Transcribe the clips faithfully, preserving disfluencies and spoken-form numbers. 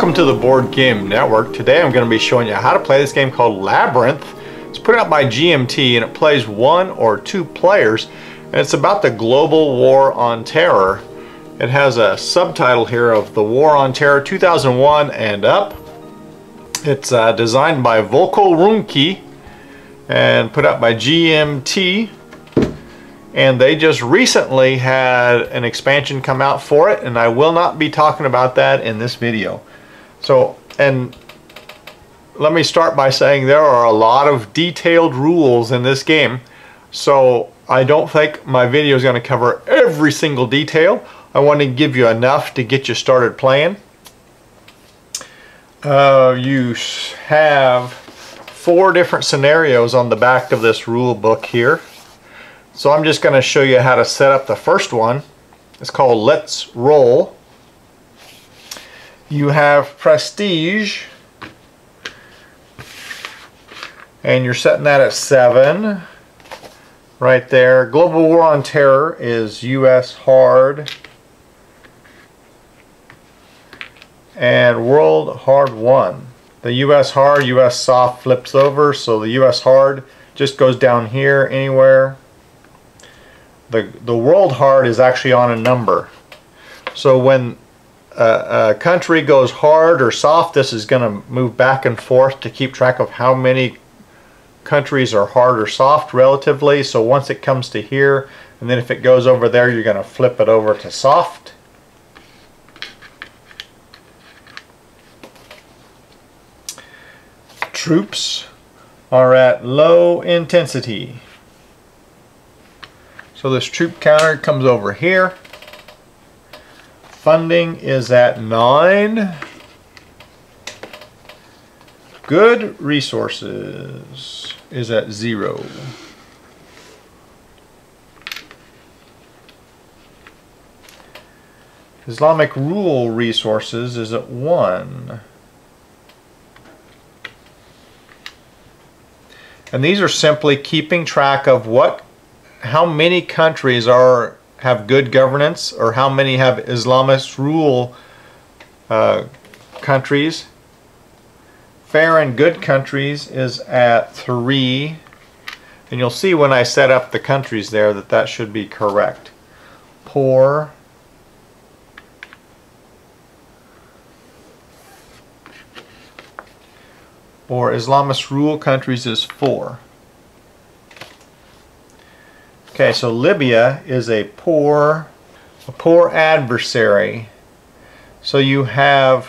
Welcome to the Board Game Network. Today I'm going to be showing you how to play this game called Labyrinth. It's put out by G M T and it plays one or two players, and it's about the global war on terror. It has a subtitle here of The War on Terror two thousand one and up. It's uh, designed by Volko Runke and put out by G M T. And they just recently had an expansion come out for it, and I will not be talking about that in this video. So, and let me start by saying there are a lot of detailed rules in this game, so I don't think my video is going to cover every single detail. I want to give you enough to get you started playing. Uh, you have four different scenarios on the back of this rule book here. So I'm just going to show you how to set up the first one. It's called Let's Roll. You have Prestige, and you're setting that at seven right there. Global War on Terror is U S Hard, and World Hard one. The U S Hard, U S Soft flips over, so the U S Hard just goes down here anywhere. The, the World Hard is actually on a number. So when a, a country goes hard or soft, this is going to move back and forth to keep track of how many countries are hard or soft relatively. So once it comes to here, and then if it goes over there, you're going to flip it over to soft. Troops are at low intensity. So this troop counter comes over here. Funding is at nine. Good resources is at zero. Islamic rule resources is at one. And these are simply keeping track of what how many countries are have good governance, or how many have Islamist rule uh, countries. Fair and good countries is at three, and you'll see when I set up the countries there that that should be correct. Poor, or Islamist rule countries is four. Okay, so Libya is a poor, a poor adversary. So you have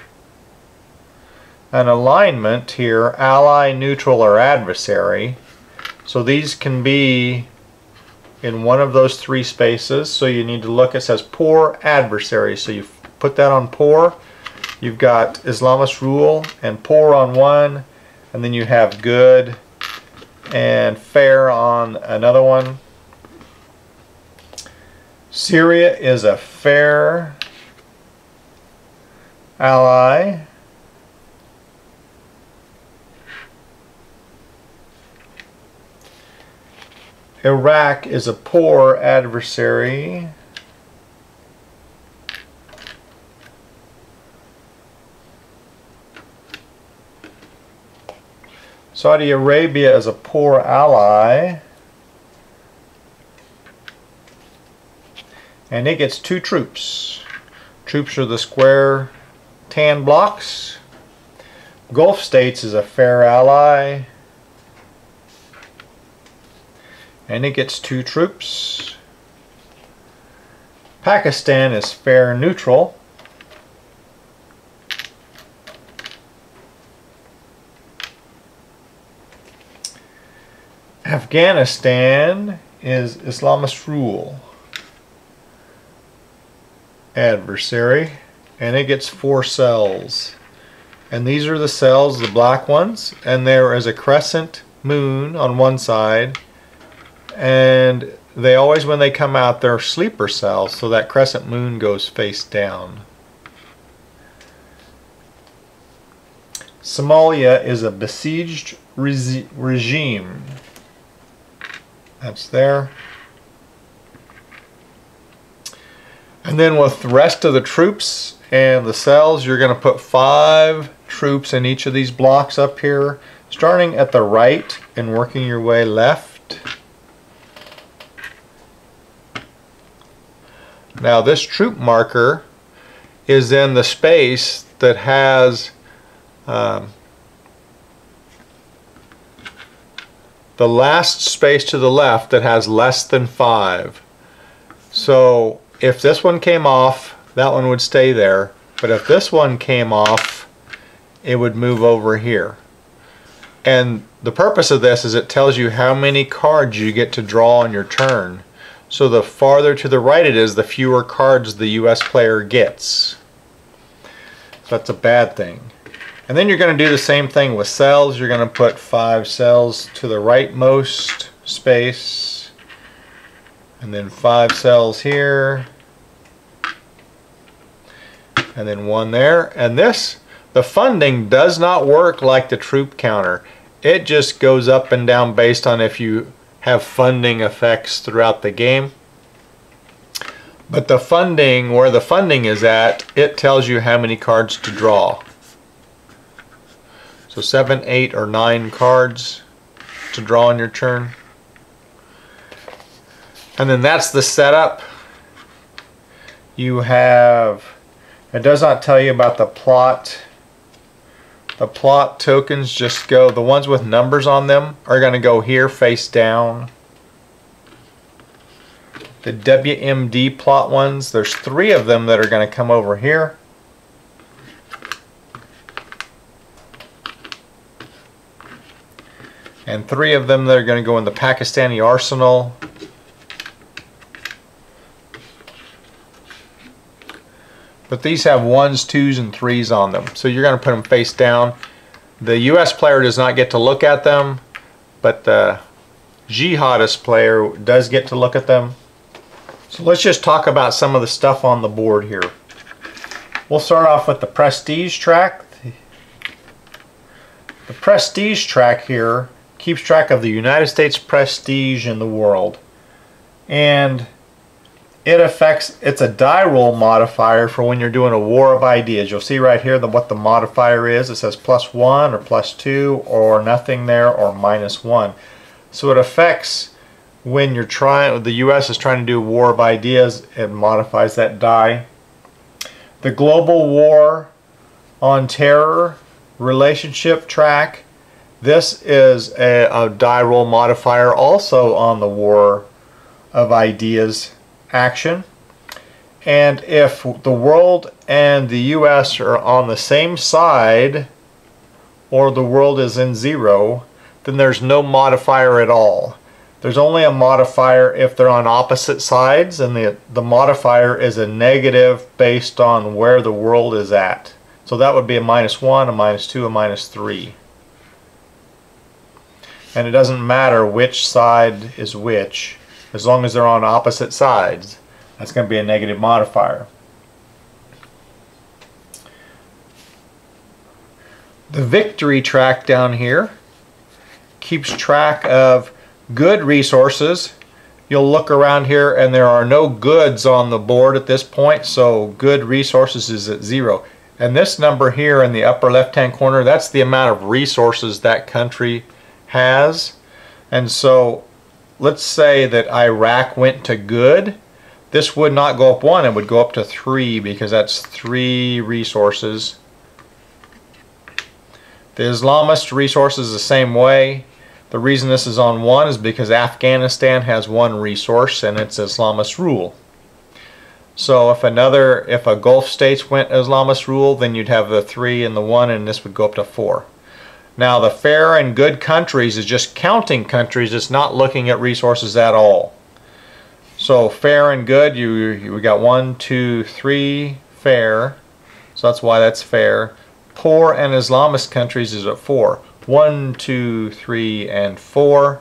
an alignment here, ally, neutral, or adversary. So these can be in one of those three spaces. So you need to look, it says poor adversary. So you put that on poor. You've got Islamist rule and poor on one, and then you have good and fair on another one. Syria is a fair ally. Iraq is a poor adversary. Saudi Arabia is a poor ally. And it gets two troops. Troops are the square tan blocks. Gulf States is a fair ally. And it gets two troops. Pakistan is fair neutral. Afghanistan is Islamist rule adversary, and it gets four cells, and these are the cells, the black ones, and there is a crescent moon on one side, and they always, when they come out, they're sleeper cells, so that crescent moon goes face down. Somalia is a besieged re regime. That's there. And then with the rest of the troops And the cells, you're going to put five troops in each of these blocks up here, starting at the right and working your way left. Now this troop marker is in the space that has um, the last space to the left that has less than five. So if this one came off, that one would stay there, but if this one came off, it would move over here. And the purpose of this is it tells you how many cards you get to draw on your turn. So the farther to the right it is, the fewer cards the U S player gets. So that's a bad thing. And then you're going to do the same thing with cells. You're going to put five cells to the rightmost space, and then five cells here, and then one there. And this, the funding does not work like the troop counter. It just goes up and down based on if you have funding effects throughout the game. But the funding, where the funding is at, it tells you how many cards to draw. So seven, eight, or nine cards to draw on your turn. And then that's the setup. You have, it does not tell you about the plot. The plot tokens just go, the ones with numbers on them are going to go here face down. The W M D plot ones, there's three of them that are going to come over here. And three of them that are going to go in the Pakistani arsenal. But these have ones, twos, and threes on them. So you're going to put them face down. The U S player does not get to look at them, but the jihadist player does get to look at them. So let's just talk about some of the stuff on the board here. We'll start off with the prestige track. The prestige track here keeps track of the United States prestige in the world. And it affects, it's a die roll modifier for when you're doing a war of ideas. You'll see right here the, what the modifier is. It says plus one or plus two or nothing there or minus one. So it affects when you're trying, the U S is trying to do war of ideas, it modifies that die. The global war on terror relationship track, this is a, a die roll modifier also on the war of ideas action. And if the world and the U S are on the same side, or the world is in zero, then there's no modifier at all. There's only a modifier if they're on opposite sides, and the, the modifier is a negative based on where the world is at. So that would be a minus one, a minus two, a minus three. And it doesn't matter which side is which, as long as they're on opposite sides. That's going to be a negative modifier. The victory track down here keeps track of good resources. You'll look around here and there are no goods on the board at this point, so good resources is at zero. And this number here in the upper left hand corner, that's the amount of resources that country has. And so let's say that Iraq went to good. This would not go up one, it would go up to three, because that's three resources. The Islamist resources the same way. The reason this is on one is because Afghanistan has one resource and it's Islamist rule. So if another, if a Gulf states went Islamist rule, then you'd have the three and the one, and this would go up to four. Now the fair and good countries is just counting countries, it's not looking at resources at all. So fair and good, you, you we got one, two, three fair, so that's why that's fair. Poor and Islamist countries is at four. One, two, three, and four.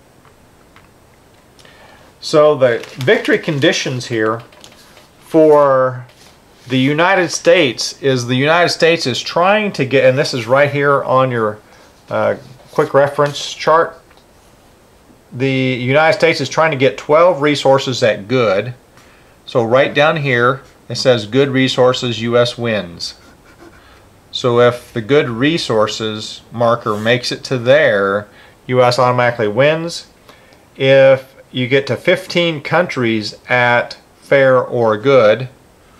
So the victory conditions here for the United States is the United States is trying to get, and this is right here on your uh, quick reference chart, the United States is trying to get twelve resources at good. So right down here it says good resources, U S wins. So if the good resources marker makes it to there, U S automatically wins. If you get to fifteen countries at fair or good,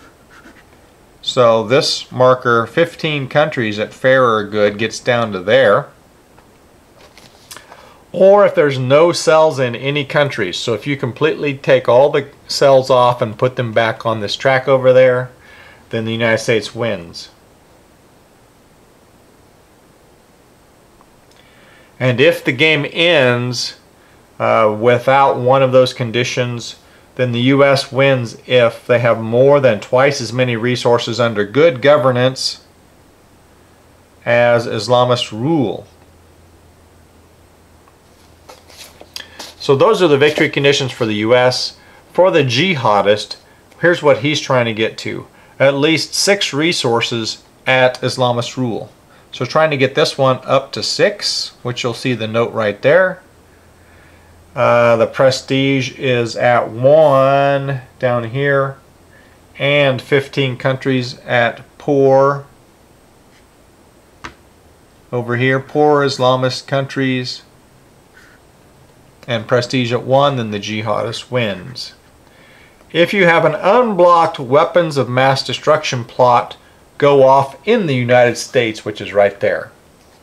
so this marker, fifteen countries at fair or good, gets down to there. Or if there's no cells in any countries, so if you completely take all the cells off and put them back on this track over there, then the United States wins. And if the game ends uh, without one of those conditions, then the U S wins if they have more than twice as many resources under good governance as Islamist rule. So those are the victory conditions for the U S. For the jihadist, here's what he's trying to get to. At least six resources at Islamist rule. So trying to get this one up to six, which you'll see the note right there. Uh, the prestige is at one down here, and fifteen countries at poor. Over here, poor Islamist countries, and prestige at one, then the jihadist wins. If you have an unblocked weapons of mass destruction plot go off in the United States, which is right there.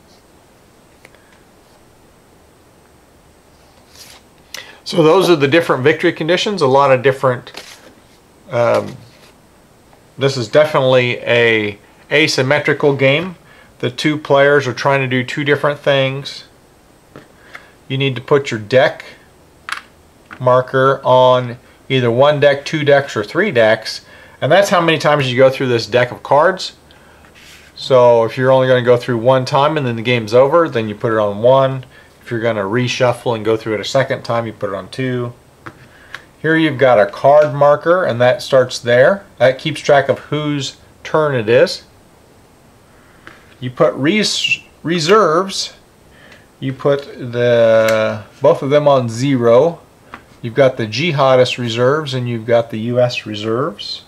So those are the different victory conditions, a lot of different, um, this is definitely a asymmetrical game. The two players are trying to do two different things. You need to put your deck marker on either one deck, two decks, or three decks, and that's how many times you go through this deck of cards. So if you're only going to go through one time and then the game's over, then you put it on one. If you're going to reshuffle and go through it a second time, you put it on two. Here you've got a card marker, and that starts there. That keeps track of whose turn it is. You put res reserves. You put the both of them on zero. You've got the jihadist reserves and you've got the U S reserves.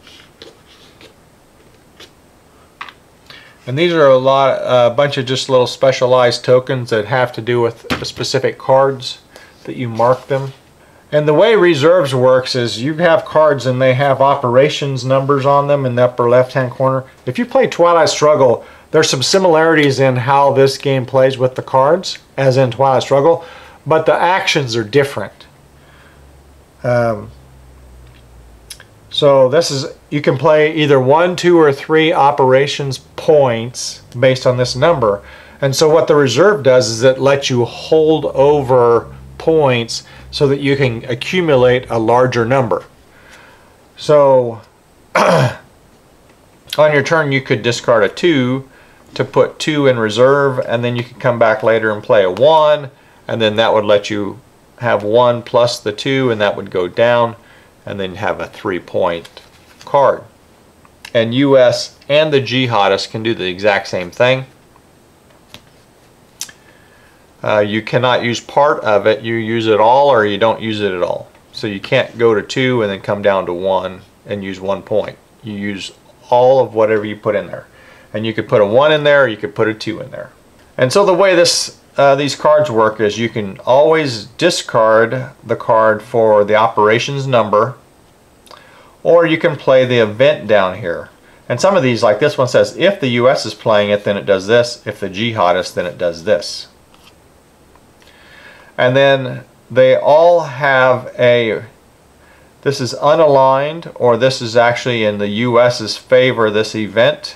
And these are a lot, a bunch of just little specialized tokens that have to do with the specific cards that you mark them. And the way reserves works is you have cards and they have operations numbers on them in the upper left hand corner. If you play Twilight Struggle, there's some similarities in how this game plays with the cards, as in Twilight Struggle, but the actions are different. Um, so this is, you can play either one, two, or three operations points based on this number. And so what the reserve does is it lets you hold over points so that you can accumulate a larger number. So on your turn you could discard a two to put two in reserve, and then you could come back later and play a one, and then that would let you have one plus the two, and that would go down, and then have a three point card. And U S and the jihadists can do the exact same thing. Uh, you cannot use part of it. You use it all or you don't use it at all. So you can't go to two and then come down to one and use one point. You use all of whatever you put in there. And you could put a one in there, or you could put a two in there. And so the way this uh, these cards work is you can always discard the card for the operations number, or you can play the event down here. And some of these, like this one, says if the U S is playing it, then it does this. If the jihadist, then it does this. And then they all have a, this is unaligned, or this is actually in the U S's favor, this event,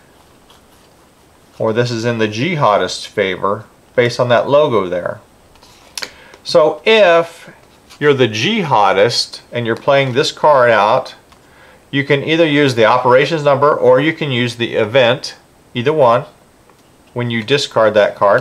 or this is in the jihadist's favor based on that logo there. So if you're the jihadist and you're playing this card out, you can either use the operations number or you can use the event, either one, when you discard that card.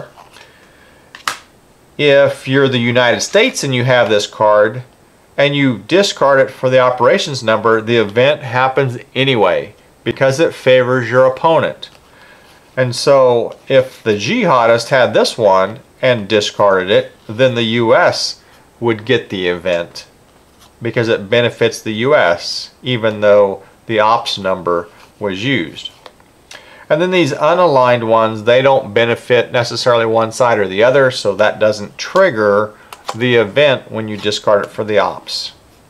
If you're the United States and you have this card and you discard it for the operations number, the event happens anyway because it favors your opponent. And so if the jihadist had this one and discarded it, then the U S would get the event because it benefits the U S even though the ops number was used. And then these unaligned ones, they don't benefit necessarily one side or the other, so that doesn't trigger the event when you discard it for the ops.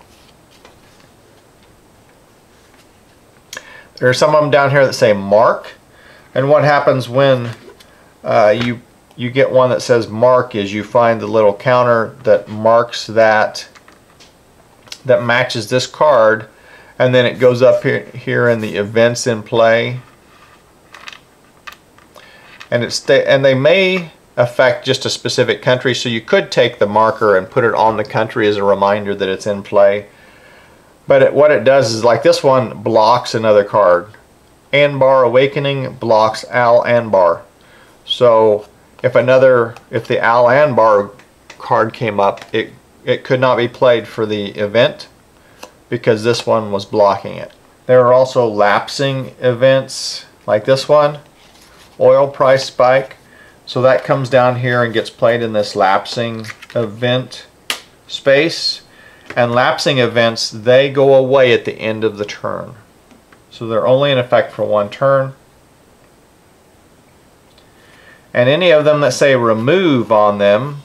There are some of them down here that say mark, and what happens when uh, you you get one that says mark is you find the little counter that marks that that matches this card, and then it goes up here, here in the events in play, and it's and they may affect just a specific country, so you could take the marker and put it on the country as a reminder that it's in play. But it, what it does is, like this one blocks another card. Anbar Awakening blocks Al Anbar. So if another, if the Al Anbar card came up, it it could not be played for the event because this one was blocking it. There are also lapsing events like this one, oil price spike. So that comes down here and gets played in this lapsing event space. And lapsing events, they go away at the end of the turn. So they're only in effect for one turn. And any of them that say remove on them,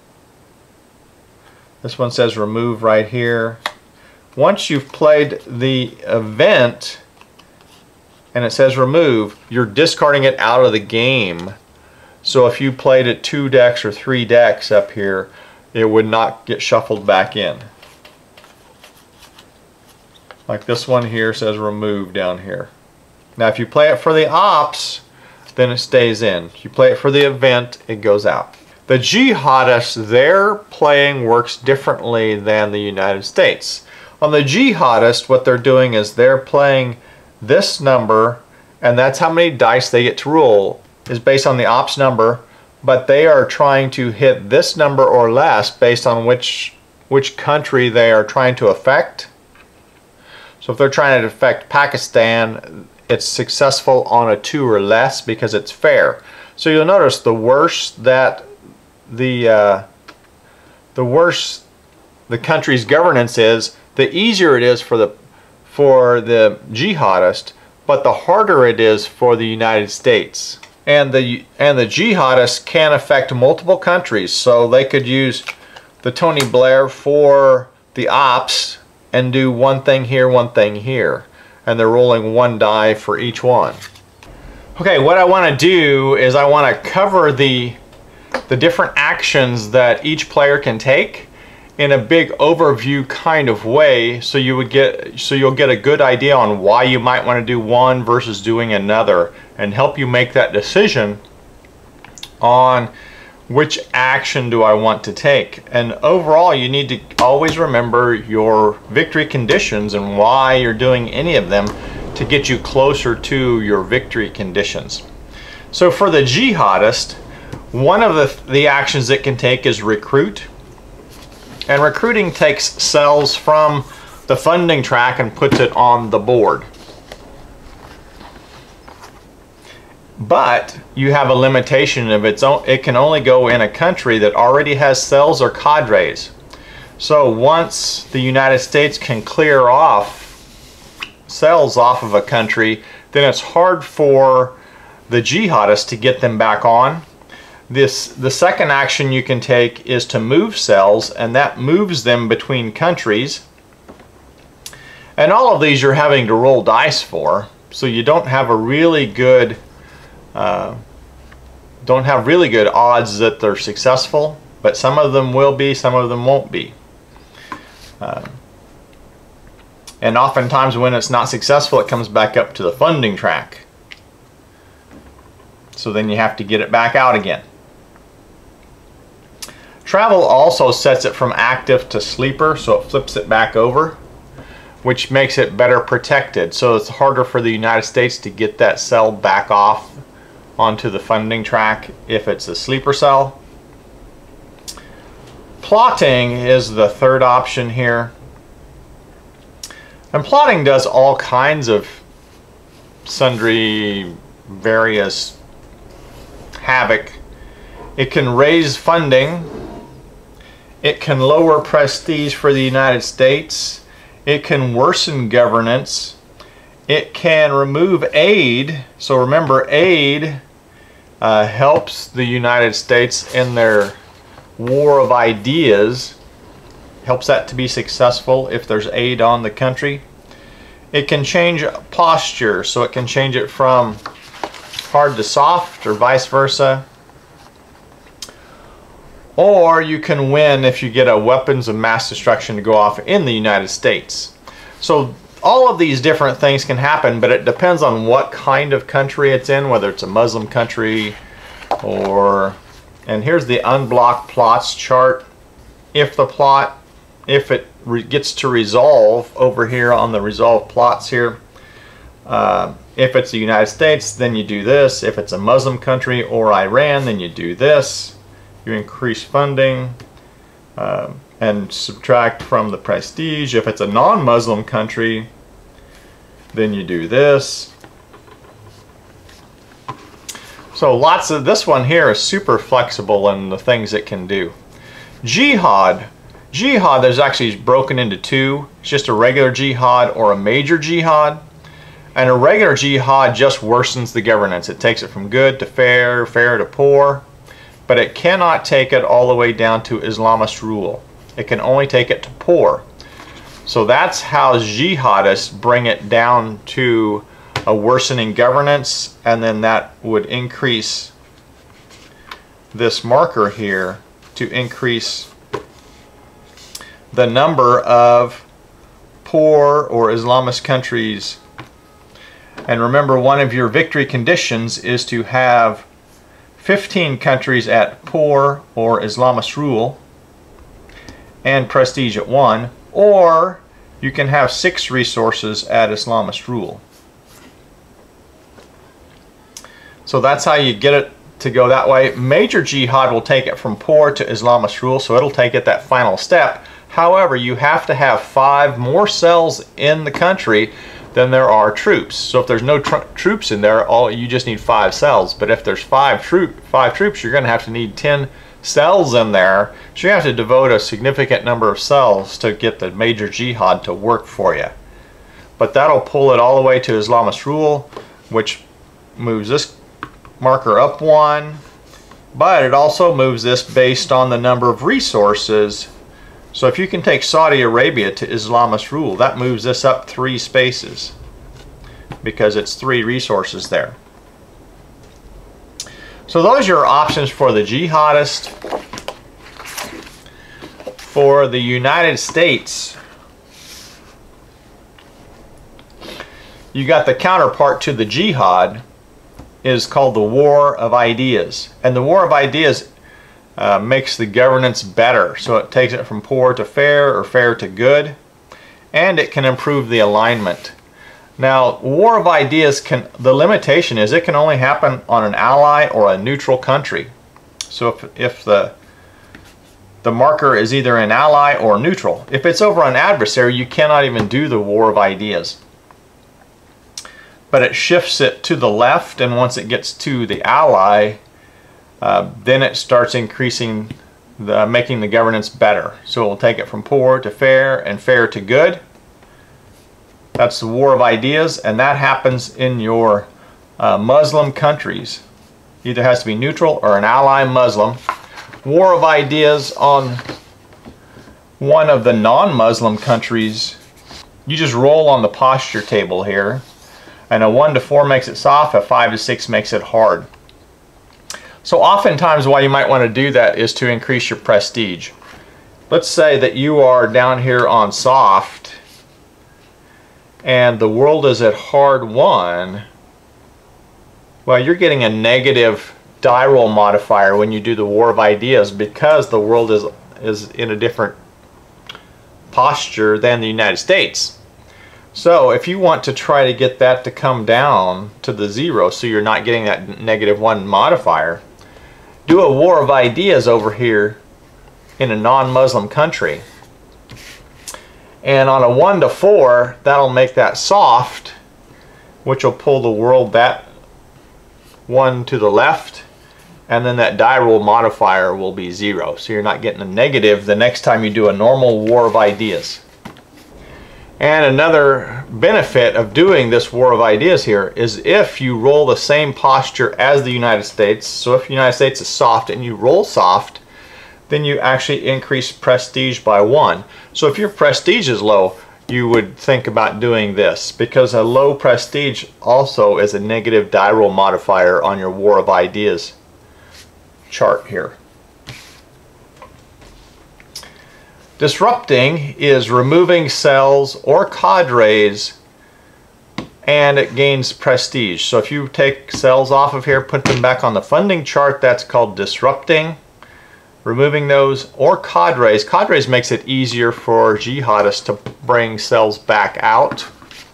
this one says remove right here. Once you've played the event and it says remove, you're discarding it out of the game. So if you played it two decks or three decks up here, it would not get shuffled back in. Like this one here says remove down here. Now if you play it for the ops, then it stays in. If you play it for the event, it goes out. The jihadists, their playing works differently than the United States. On the jihadists, what they're doing is they're playing this number, and that's how many dice they get to roll, is based on the ops number, but they are trying to hit this number or less based on which, which country they are trying to affect. So if they're trying to affect Pakistan, it's successful on a two or less because it's fair. So you'll notice the worse that the uh, the worse the country's governance is, the easier it is for the for the jihadist, but the harder it is for the United States. And the and the jihadists can affect multiple countries, so they could use the Tony Blair for the ops and do one thing here, one thing here, and they're rolling one die for each one. Okay, what I want to do is I want to cover the the different actions that each player can take in a big overview kind of way, so you would get so you'll get a good idea on why you might want to do one versus doing another, and help you make that decision on which action do I want to take. And overall, you need to always remember your victory conditions and why you're doing any of them to get you closer to your victory conditions. So for the jihadist, one of the, the actions it can take is recruit. And recruiting takes cells from the funding track and puts it on the board. But you have a limitation of its own. It can only go in a country that already has cells or cadres. So once the United States can clear off cells off of a country, then it's hard for the jihadists to get them back on. This, the second action you can take is to move cells, and that moves them between countries. And all of these you're having to roll dice for, so you don't have a really good Uh, don't have really good odds that they're successful, but some of them will be, some of them won't be. Uh, and oftentimes when it's not successful, it comes back up to the funding track. So then you have to get it back out again. Travel also sets it from active to sleeper, so it flips it back over, which makes it better protected. So it's harder for the United States to get that cell back off onto the funding track if it's a sleeper cell. Plotting is the third option here. And plotting does all kinds of sundry various havoc. It can raise funding. It can lower prestige for the United States. It can worsen governance. It can remove aid. So remember, aid uh, helps the United States in their war of ideas, helps that to be successful if there's aid on the country. It can change posture, so it can change it from hard to soft or vice versa. Or you can win if you get a weapons of mass destruction to go off in the United States. So all of these different things can happen, but it depends on what kind of country it's in, whether it's a Muslim country or, and here's the unblocked plots chart. If the plot, if it re gets to resolve over here on the resolve plots here, uh, if it's the United States, then you do this. If it's a Muslim country or Iran, then you do this. You increase funding uh, and subtract from the prestige. If it's a non-Muslim country, then you do this. So lots of, this one here is super flexible in the things it can do. Jihad. Jihad, there's actually broken into two. It's just a regular jihad or a major jihad. And a regular jihad just worsens the governance. It takes it from good to fair, fair to poor. But it cannot take it all the way down to Islamist rule. It can only take it to poor. So that's how jihadists bring it down to a worsening governance, and then that would increase this marker here to increase the number of poor or Islamist countries. And remember, one of your victory conditions is to have fifteen countries at poor or Islamist rule and prestige at one, or you can have six resources at Islamist rule. So that's how you get it to go that way. Major jihad will take it from poor to Islamist rule, so it'll take it that final step. However, you have to have five more cells in the country than there are troops. So if there's no tr troops in there, all you just need five cells. But if there's five troop five troops, you're going to have to need ten cells in there. So you have to devote a significant number of cells to get the major jihad to work for you. But that'll pull it all the way to Islamist rule, which moves this marker up one. But it also moves this based on the number of resources. So if you can take Saudi Arabia to Islamist rule, that moves this up three spaces because it's three resources there. So those are your options for the jihadist. For the United States, you got the counterpart to the jihad is called the war of ideas. And the war of ideas Uh, makes the governance better, so it takes it from poor to fair or fair to good, and it can improve the alignment. Now, war of ideas, can the limitation is it can only happen on an ally or a neutral country. So if, if the the marker is either an ally or neutral, if it's over an adversary, you cannot even do the war of ideas. But it shifts it to the left, and once it gets to the ally, Uh, then it starts increasing, the, making the governance better. So it will take it from poor to fair and fair to good. That's the war of ideas, and that happens in your uh, Muslim countries. Either has to be neutral or an ally Muslim. War of ideas on one of the non-Muslim countries, you just roll on the posture table here, and a one to four makes it soft, a five to six makes it hard. So oftentimes why you might want to do that is to increase your prestige. Let's say that you are down here on soft and the world is at hard one. Well, you're getting a negative die roll modifier when you do the war of ideas because the world is, is in a different posture than the United States. So if you want to try to get that to come down to the zero so you're not getting that negative one modifier, do a war of ideas over here in a non-Muslim country. And on a one to four, that'll make that soft, which will pull the world that one to the left, and then that die roll modifier will be zero. So you're not getting a negative the next time you do a normal war of ideas. And another benefit of doing this war of ideas here is if you roll the same posture as the United States, so if the United States is soft and you roll soft, then you actually increase prestige by one. So if your prestige is low, you would think about doing this, because a low prestige also is a negative die roll modifier on your war of ideas chart here. Disrupting is removing cells or cadres, and it gains prestige. So if you take cells off of here, put them back on the funding chart, that's called disrupting. Removing those, or cadres. Cadres makes it easier for jihadists to bring cells back out,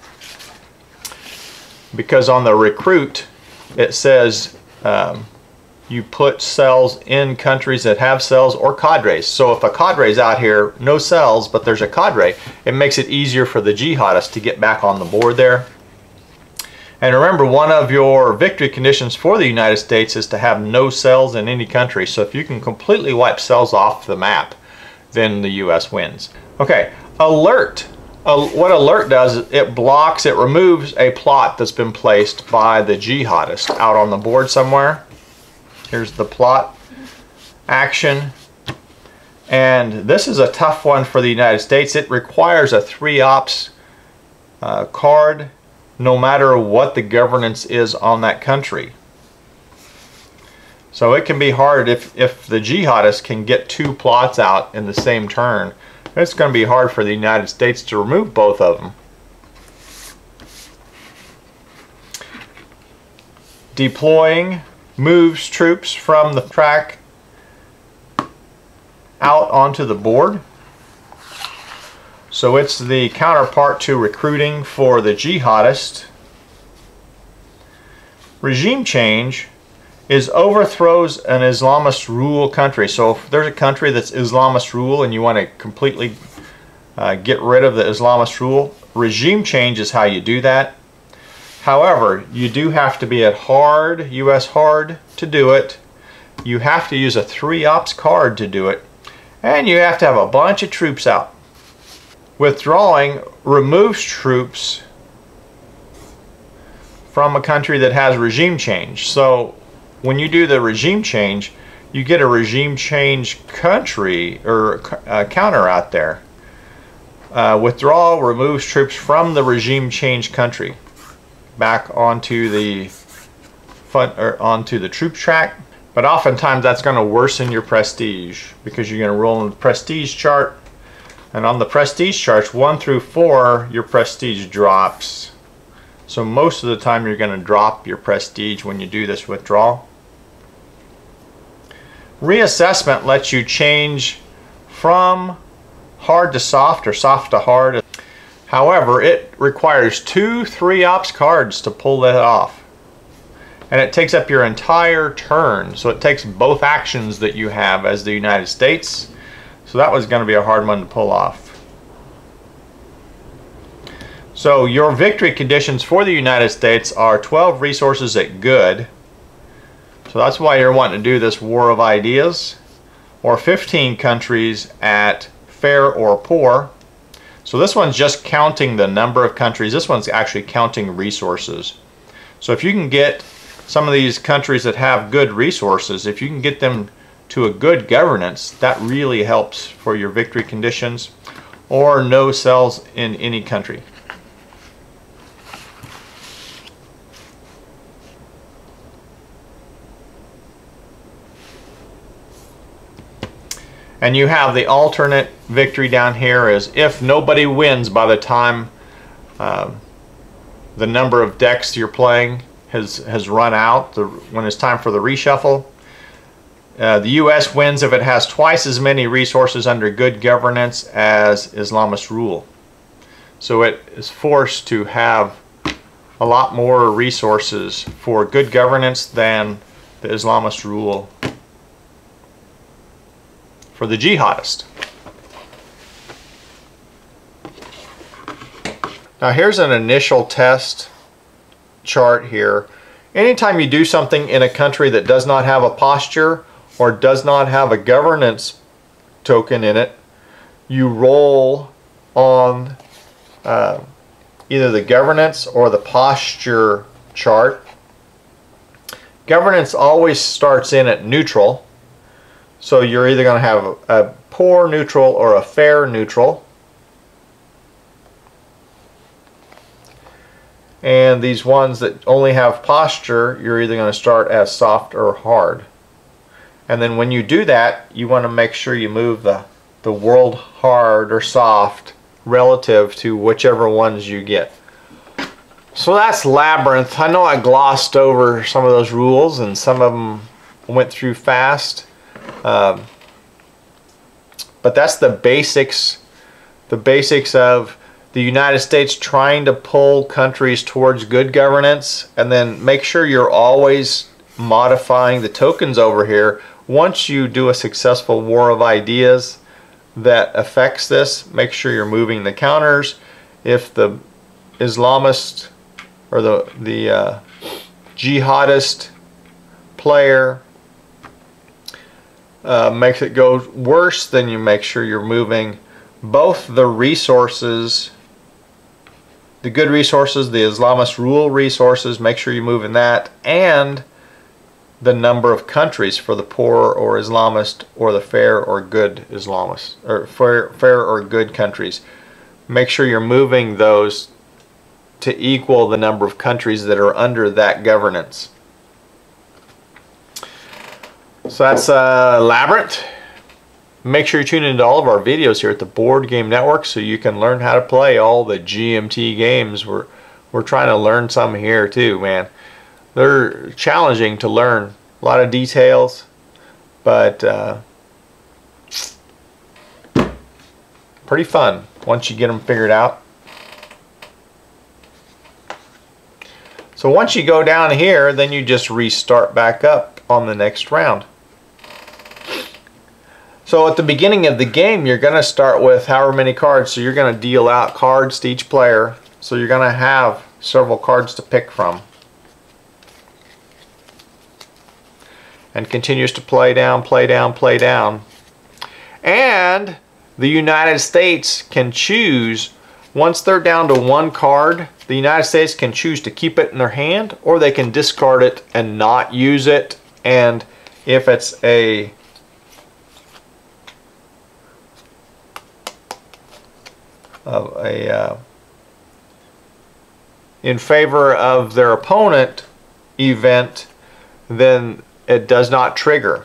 because on the recruit it says um, you put cells in countries that have cells or cadres. So if a cadre is out here, no cells, but there's a cadre, it makes it easier for the jihadists to get back on the board there. And remember, one of your victory conditions for the United States is to have no cells in any country. So if you can completely wipe cells off the map, then the U S wins. Okay, alert. Uh, what alert does is it blocks, it removes a plot that's been placed by the jihadist out on the board somewhere. Here's the plot action. And this is a tough one for the United States. It requires a three ops uh, card, no matter what the governance is on that country. So it can be hard if, if the jihadists can get two plots out in the same turn. It's going to be hard for the United States to remove both of them. Deploying moves troops from the track out onto the board. So it's the counterpart to recruiting for the jihadist. Regime change is overthrows an Islamist rule country. So if there's a country that's Islamist rule and you want to completely uh, get rid of the Islamist rule, regime change is how you do that. However, you do have to be at hard, U S hard, to do it. You have to use a three ops card to do it. And you have to have a bunch of troops out. Withdrawing removes troops from a country that has regime change. So when you do the regime change, you get a regime change country or uh, counter out there. Uh, withdrawal removes troops from the regime change country back onto the fun, or onto the troop track. But oftentimes that's going to worsen your prestige, because you're going to roll in the prestige chart. And on the prestige charts, one through four, your prestige drops. So most of the time you're going to drop your prestige when you do this withdrawal. Reassessment lets you change from hard to soft or soft to hard. However, it requires two three ops cards to pull that off. And it takes up your entire turn. So it takes both actions that you have as the United States. So that was going to be a hard one to pull off. So your victory conditions for the United States are twelve resources at good. So that's why you're wanting to do this war of ideas. Or fifteen countries at fair or poor. So this one's just counting the number of countries. This one's actually counting resources. So if you can get some of these countries that have good resources, if you can get them to a good governance, that really helps for your victory conditions. Or no cells in any country. And you have the alternate victory down here is if nobody wins by the time uh, the number of decks you're playing has, has run out, the, when it's time for the reshuffle. Uh, the U S wins if it has twice as many resources under good governance as Islamist rule. So it is forced to have a lot more resources for good governance than the Islamist rule for the jihadist. Now here's an initial test chart here. Anytime you do something in a country that does not have a posture or does not have a governance token in it, you roll on uh, either the governance or the posture chart. Governance always starts in at neutral, so you're either going to have a poor neutral or a fair neutral. And these ones that only have posture, you're either going to start as soft or hard. And then when you do that, you want to make sure you move the, the world hard or soft relative to whichever ones you get. So that's Labyrinth. I know I glossed over some of those rules and some of them went through fast. Um, but that's the basics, the basics of the United States trying to pull countries towards good governance, and then make sure you're always modifying the tokens over here. Once you do a successful war of ideas that affects this, make sure you're moving the counters. If the Islamist or the, the uh, jihadist player uh, makes it go worse, then you make sure you're moving both the resources, the good resources, the Islamist rule resources, make sure you're moving that, and the number of countries for the poor or Islamist or the fair or good Islamist, or fair, fair or good countries. Make sure you're moving those to equal the number of countries that are under that governance. So that's uh, Labyrinth. Make sure you tune into all of our videos here at the Board Game Network so you can learn how to play all the G M T games. We're, we're trying to learn some here too, man. They're challenging to learn. A lot of details, but uh, pretty fun once you get them figured out. So once you go down here, then you just restart back up on the next round. So at the beginning of the game, you're going to start with however many cards. So you're going to deal out cards to each player. So you're going to have several cards to pick from. And continues to play down, play down, play down. And the United States can choose, once they're down to one card, the United States can choose to keep it in their hand, or they can discard it and not use it. And if it's a of a uh, in favor of their opponent event, then it does not trigger.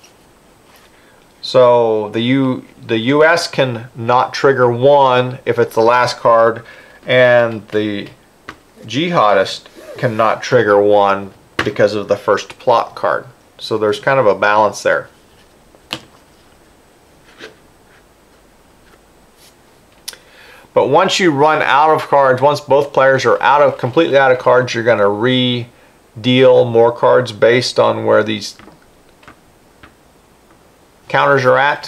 So the U the U S can not trigger one if it's the last card, and the jihadist cannot trigger one because of the first plot card. So there's kind of a balance there. But once you run out of cards, once both players are out of completely out of cards, you're going to re-deal more cards based on where these counters are at.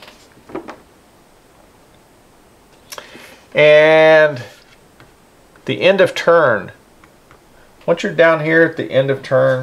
And the end of turn. Once you're down here at the end of turn,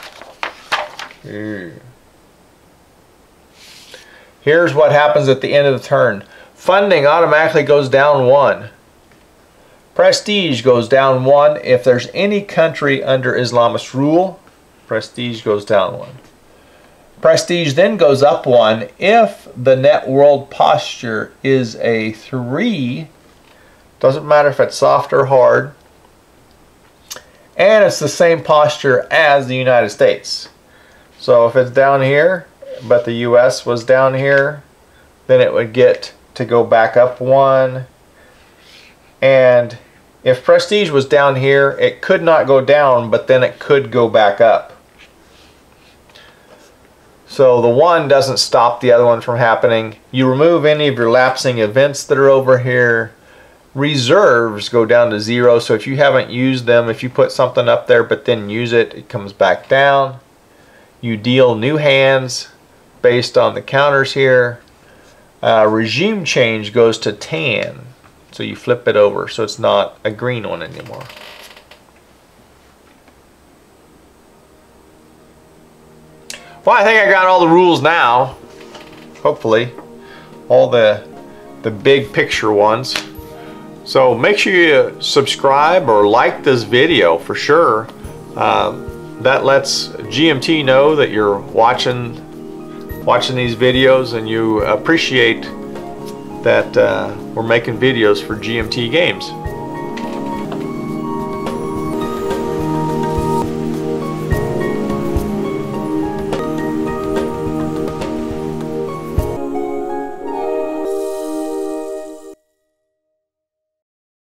here's what happens at the end of the turn. Funding automatically goes down one. Prestige goes down one. If there's any country under Islamist rule, prestige goes down one. Prestige then goes up one if the net world posture is a three. Doesn't matter if it's soft or hard. And it's the same posture as the United States. So if it's down here, but the U S was down here, then it would get to go back up one. And if prestige was down here, it could not go down, but then it could go back up. So the one doesn't stop the other one from happening. You remove any of your lapsing events that are over here. Reserves go down to zero, so if you haven't used them, if you put something up there but then use it, it comes back down. You deal new hands based on the counters here. Uh, regime change goes to tan, so you flip it over so it's not a green one anymore. Well, I think I got all the rules now, hopefully, all the the big picture ones. So make sure you subscribe or like this video for sure. Um, that lets G M T know that you're watching watching these videos and you appreciate that uh, we're making videos for G M T Games.